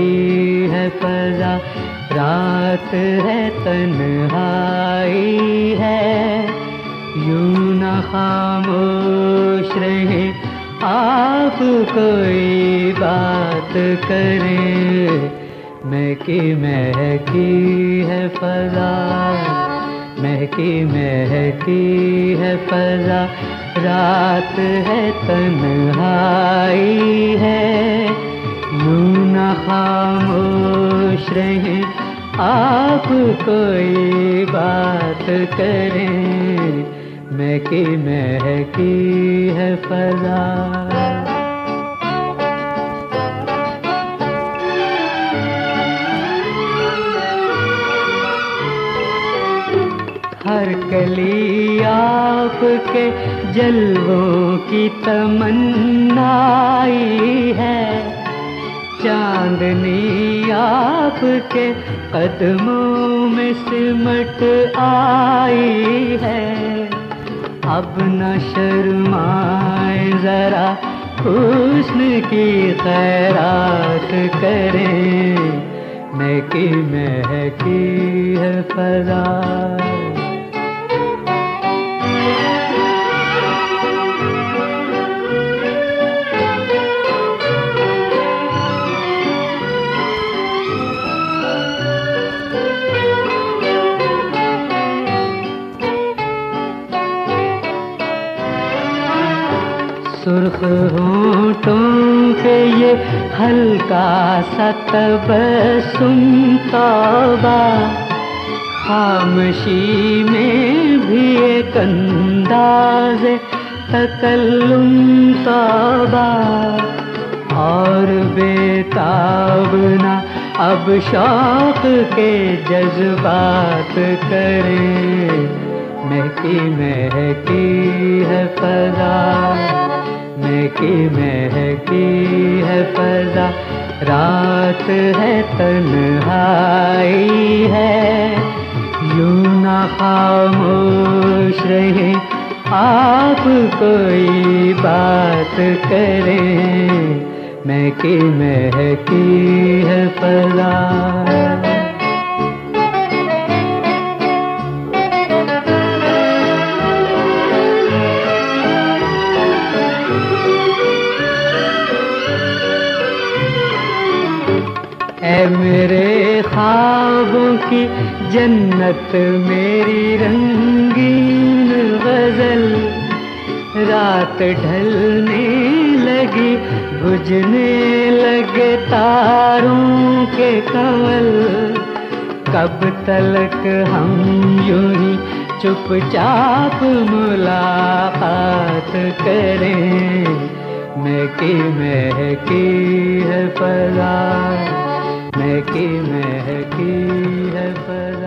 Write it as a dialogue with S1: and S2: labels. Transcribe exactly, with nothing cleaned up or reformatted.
S1: महकी है फजा, रात है तन्हाई है। यूं न खामोश रहे आप, कोई बात करें। महकी महकी है फजा, महकी महकी है फजा, रात है तन्हाई है। यूं न खामोश रहे आप, कोई बात करें। महकी महकी है फजा। हर कली आपके जलवों की तमन्नाई है। चांदनी आपके कदमों में सिमट आई है। अब न शर्माए जरा, हुस्न की खैरात करें। महकी महकी है फजा। सुर्ख होंठों पे ये हल्का सा तबस्सुम तौबा, खामोशी में भी एक अंदाज़ तकल्लुम तौबा। और बेताब ना अब शौक के जज्बात करें। महकी महकी है फजा, महकी महकी है फजा, रात है तन्हाई है। यूं न खामोश रहे आप, कोई बात करें। महकी महकी है फजा। ऐ मेरे ख्वाबों की जन्नत, मेरी रंगीन गजल, रात ढलने लगी, बुझने लगे तारों के कंवल। कब तलक हम यूं ही चुपचाप मुलाकात करें। महकी महकी है फजा, महकी महकी है फजा।